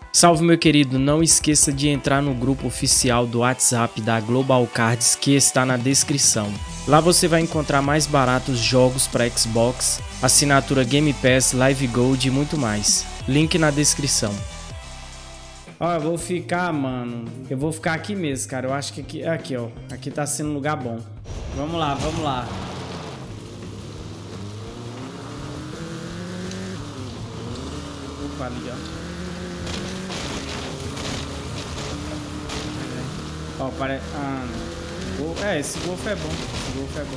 Salve, meu querido, não esqueça de entrar no grupo oficial do WhatsApp da Global Cards que está na descrição. Lá você vai encontrar mais baratos jogos para Xbox, assinatura Game Pass, Live Gold e muito mais. Link na descrição. Ó, eu vou ficar, mano, eu vou ficar aqui mesmo, cara. Eu acho que aqui, ó, aqui tá sendo um lugar bom. Vamos lá, vamos lá. Opa, ali, ó. Ó, parece... Ah, não. É, esse golfe é bom. Esse golfe é bom.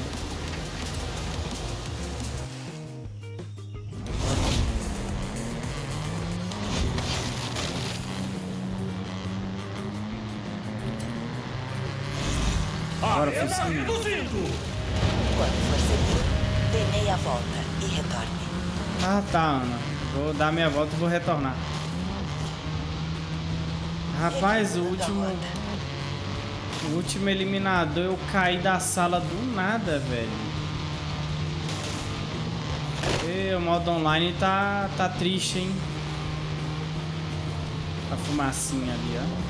Agora focinho. Quando for seguro, dê meia volta e retorne. Ah, tá, Ana. Vou dar minha volta e vou retornar. Rapaz, o último eliminador eu caí da sala do nada, velho. E o modo online tá triste, hein? A fumacinha ali, ó.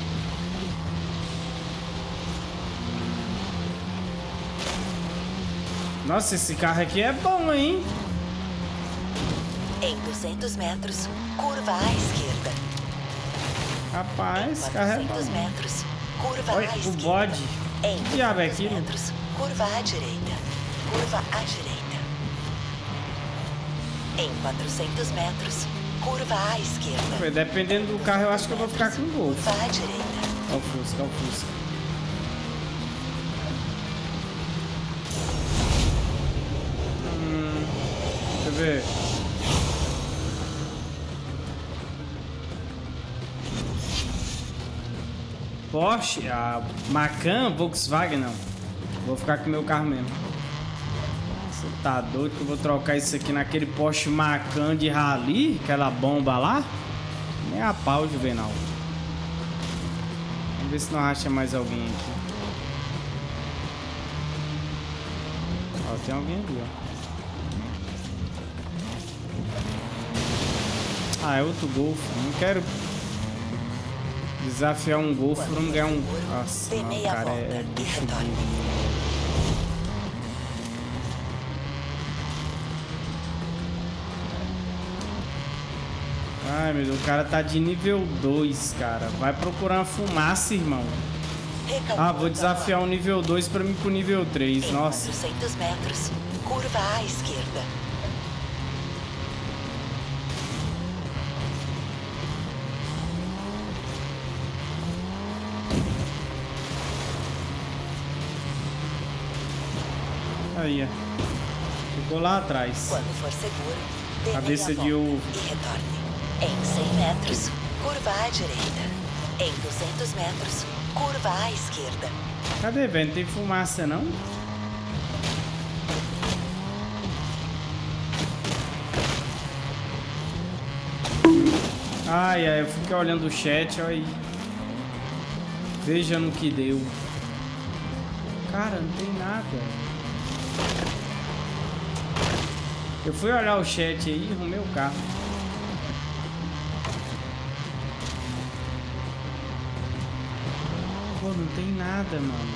Nossa, esse carro aqui é bom, hein? Em 200 metros, curva à esquerda. Rapaz, esse carro é bom. 400 metros, curva Olha, à o esquerda. bode. Em Que diabo é 200 aquilo? metros, curva à direita. Curva à direita. Em 400 metros, curva à esquerda. Dependendo do carro, eu acho que eu vou ficar com o Golf. Curva à direita. Olha o Fusca, olha o Fusca. Deixa eu ver. Porsche, a Macan, Volkswagen não. Vou ficar com o meu carro mesmo. Você tá doido que eu vou trocar isso aqui naquele Porsche Macan de rally? Aquela bomba lá? Nem a pau, Juvenal. Vamos ver se não acha mais alguém aqui. Ó, tem alguém ali, ó. Ah, é outro Golf. Não quero desafiar um Golf pra não ganhar um... Nossa, não, cara, é bicho burro. Ai, meu Deus, o cara tá de nível 2, cara. Vai procurar uma fumaça, irmão. Ah, vou desafiar um nível 2 pra mim pro nível 3. Nossa. 400 metros, curva à esquerda. Aí, ó. Ficou lá atrás. Quando for seguro, dê Cabeça meia de volta ovo. e retorne. Em 100 metros, curva à direita. Em 200 metros, curva à esquerda. Cadê, velho? Não tem fumaça, não? Ai, ai, eu fiquei olhando o chat, olha aí. Veja no que deu. Cara, não tem nada. Eu fui olhar o chat aí e arrumei o carro. Pô, não tem nada, mano.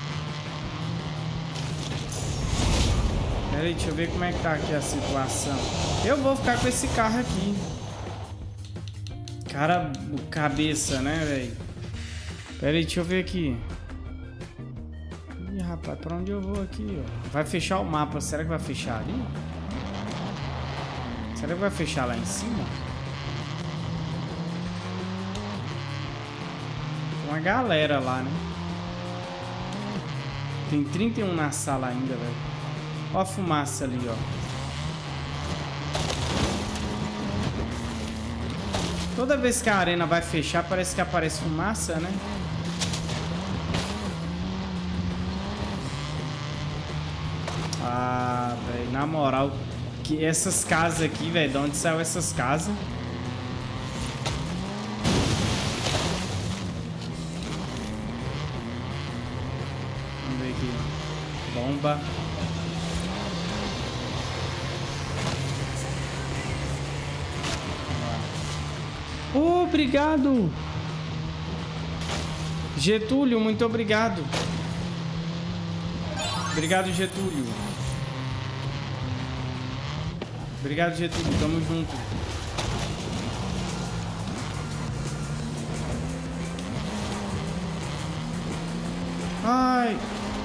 Pera aí, deixa eu ver como é que tá aqui a situação. Eu vou ficar com esse carro aqui. Cara, cabeça, né, velho? Pera aí, deixa eu ver aqui. Ih, rapaz, pra onde eu vou aqui, ó? Vai fechar o mapa. Será que vai fechar ali? Será que vai fechar lá em cima? Tem uma galera lá, né? Tem 31 na sala ainda, velho. Ó a fumaça ali, ó. Toda vez que a arena vai fechar, parece que aparece fumaça, né? Ah, velho, na moral, que essas casas aqui, velho, de onde saiu essas casas? Vamos ver aqui. Bomba. obrigado. Getúlio, muito obrigado. Obrigado, Getúlio. Obrigado, Getúlio. Tamo junto. Ai.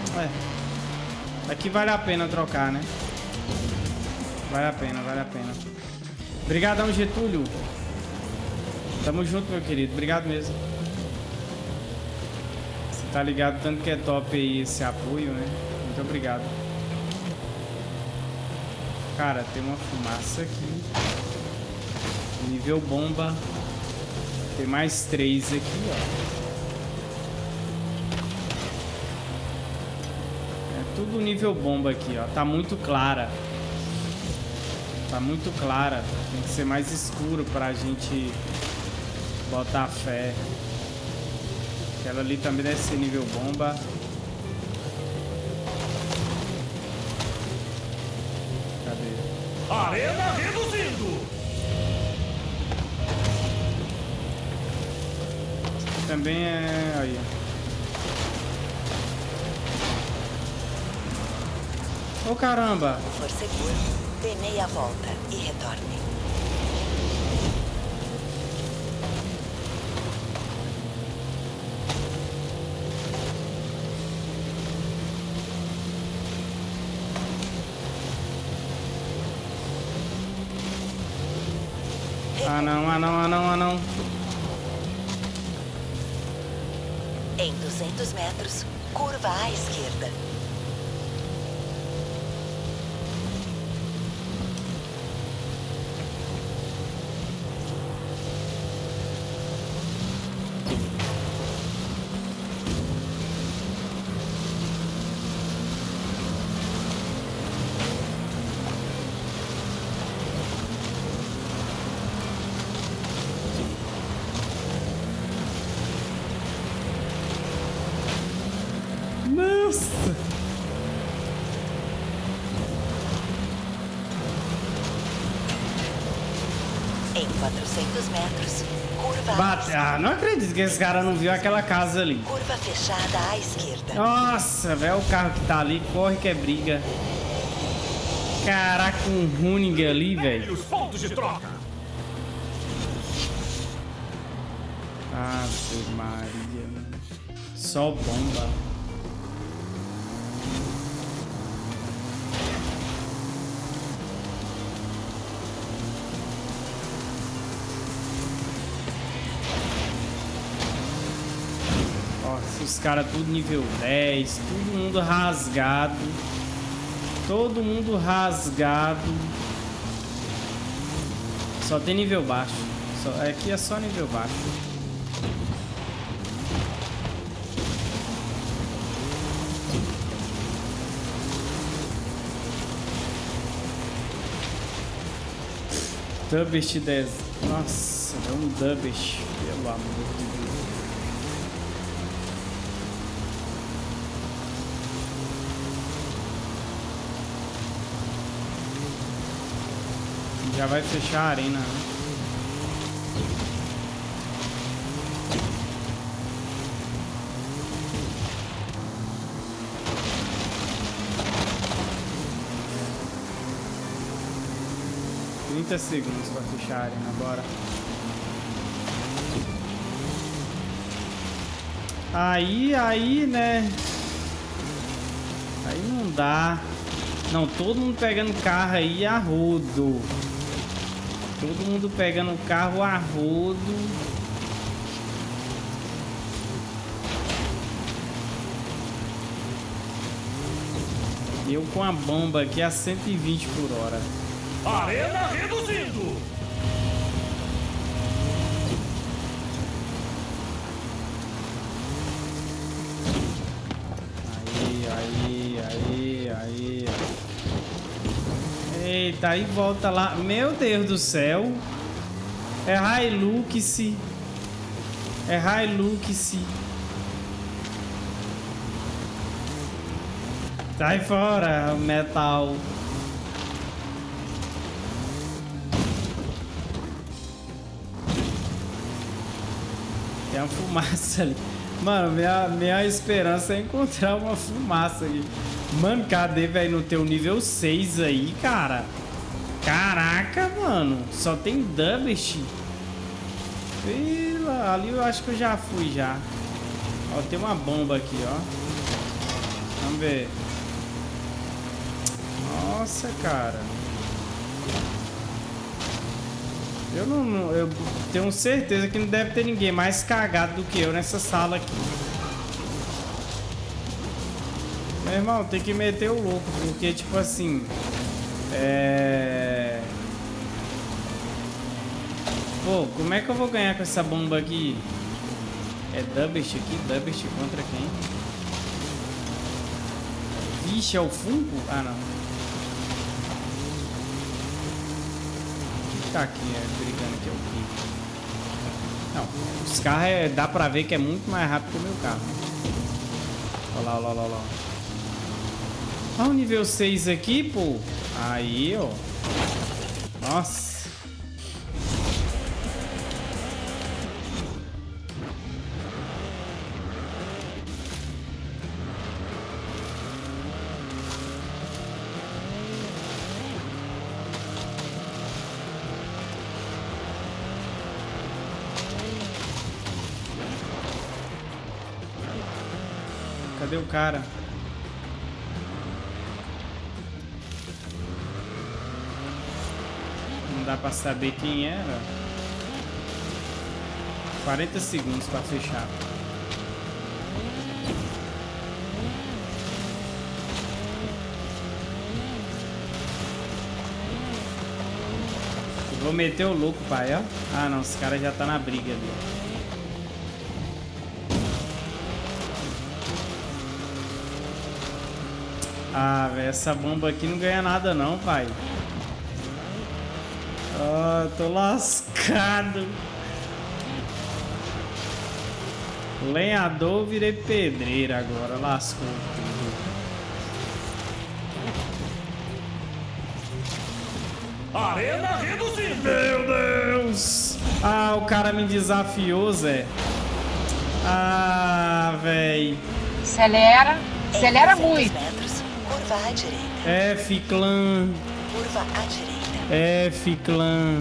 Aqui vale a pena trocar, né? Vale a pena, vale a pena. Obrigadão, Getúlio. Tamo junto, meu querido. Obrigado mesmo. Você tá ligado tanto que é top aí esse apoio, né? Muito obrigado. Cara, tem uma fumaça aqui. Nível bomba. Tem mais 3 aqui, ó. Tudo nível bomba aqui, ó. Tá muito clara. Tá muito clara. Tem que ser mais escuro pra gente botar fé. Aquela ali também deve ser nível bomba. Cadê? Arena reduzindo! Também é... aí. Ô, caramba! Se for seguro, dê meia volta e retorne. Ah, não, ah, não, ah, não, ah, não. Em 200 metros, curva à esquerda. Nossa! Em 400 metros, curva Bate. Ah, não acredito que esse cara não viu aquela casa ali. curva fechada à esquerda. Nossa, velho, o carro que tá ali, corre que é briga. Caraca, um Runing ali, velho. Os pontos de troca! Ave Maria, mano. Só bomba. Nossa, os caras tudo nível 10, todo mundo rasgado. Todo mundo rasgado. Só tem nível baixo. Aqui é só nível baixo. Dubest 10. Nossa, é um Dubest. Pelo amor de Deus. Já vai fechar a arena, né? Segundos para fechar a arena, bora. Aí, né? Aí não dá. Não, todo mundo pegando carro aí a rodo. Todo mundo pegando carro a rodo. Eu com a bomba aqui a 120 por hora. Arena reduzindo! Aí. Eita, aí volta lá. Meu Deus do céu. É Hilux. É Hilux. Sai fora, metal. Tem uma fumaça ali. Mano, minha esperança é encontrar uma fumaça ali. Mano, cadê, velho? No teu nível 6 aí, cara? Caraca, mano. Só tem Dubbish. Ali eu acho que eu já fui já. Ó, tem uma bomba aqui, ó. Vamos ver. Nossa, cara. Eu tenho certeza que não deve ter ninguém mais cagado do que eu nessa sala aqui. Meu irmão, tem que meter o louco, porque tipo assim... Pô, como é que eu vou ganhar com essa bomba aqui? É Dubbish aqui? Dubbish contra quem? Vixe, é o Funko? Ah, não. Tá aqui, brigando aqui, é o Pico. Não, os carros dá pra ver que é muito mais rápido que o meu carro. Olha lá, olha lá, olha lá. Olha o nível 6 aqui, pô. Aí, ó. Nossa. Cadê o cara? Não dá pra saber quem era. 40 segundos pra fechar. Eu vou meter o louco, pai, ó. Ah, não, esse cara já tá na briga ali, ó. Ah, velho, essa bomba aqui não ganha nada não, pai. Ah, tô lascado. Lenhador, virei pedreiro agora, lascou tudo. Arena reduzindo. Meu Deus. Ah, o cara me desafiou, Zé. Ah, velho. Acelera. Acelera muito. Metros, curva à direita. F clã. Curva à direita. F clã.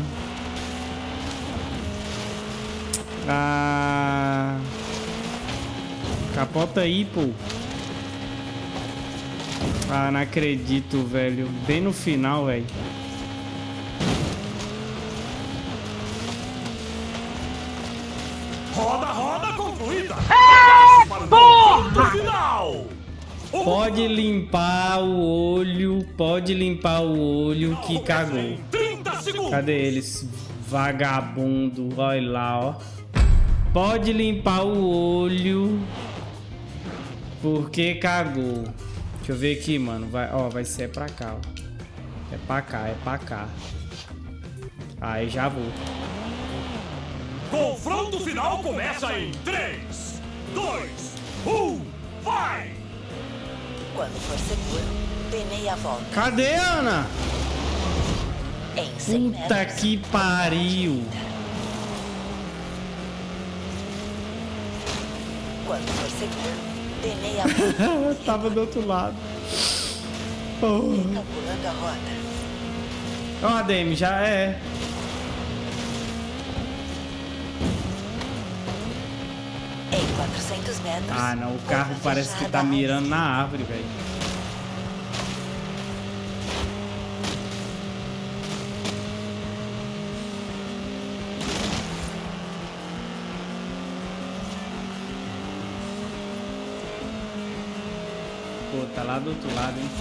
Ah. Capota aí, pô. Ah, não acredito, velho. Bem no final, velho. Roda concluída. Porra! Final. Pode limpar o olho que cagou. 30 segundos. Cadê eles? Vagabundo, olha lá, ó. Pode limpar o olho porque cagou. Deixa eu ver aqui, mano. Vai, ó, vai ser pra cá, ó. É pra cá, é pra cá. Aí já vou. Confronto final começa em 3, 2, 1, vai! Quando for seguro, dê meia volta. Cadê, Ana? Em 100 Puta metros. que pariu. Quando for seguro, dê meia volta. Tava do outro lado. Oh. Calculando a rota. Ó, ADM, já é. Em 400 metros. Ah, não. O carro curva parece que tá fechada à mirando na árvore, velho. Pô, tá lá do outro lado, hein?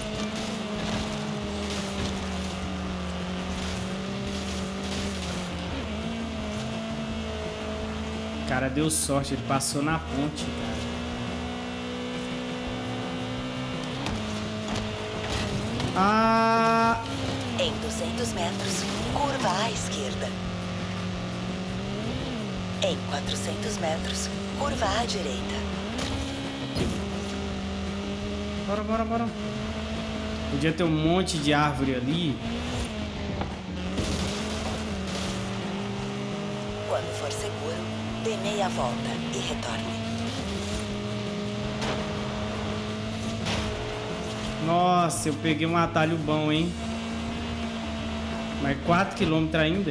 O cara deu sorte, ele passou na ponte, cara. Ah! Em 200 metros, curva à esquerda. Em 400 metros, curva à direita. Bora, bora, bora. Podia ter um monte de árvore ali. Quando for seguro, Dê meia volta e retorne. Nossa, eu peguei um atalho bom, hein? Mas 4 km ainda?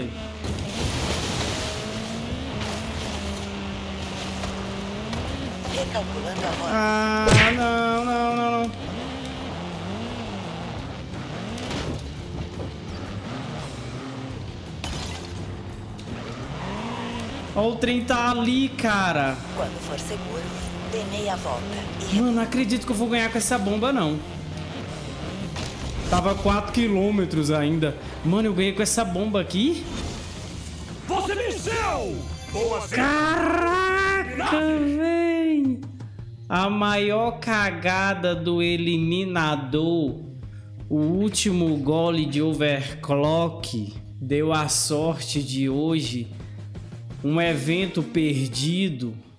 Recalculando a rota. Ah, não. Ó, o trem tá ali, cara. Quando for seguro, dê meia volta e Mano, não acredito que eu vou ganhar com essa bomba, não. Tava 4 km ainda. Mano, eu ganhei com essa bomba aqui. Você venceu! Boa, Caraca, véi. A maior cagada do eliminador. O último gole de overclock deu a sorte de hoje. Um evento perdido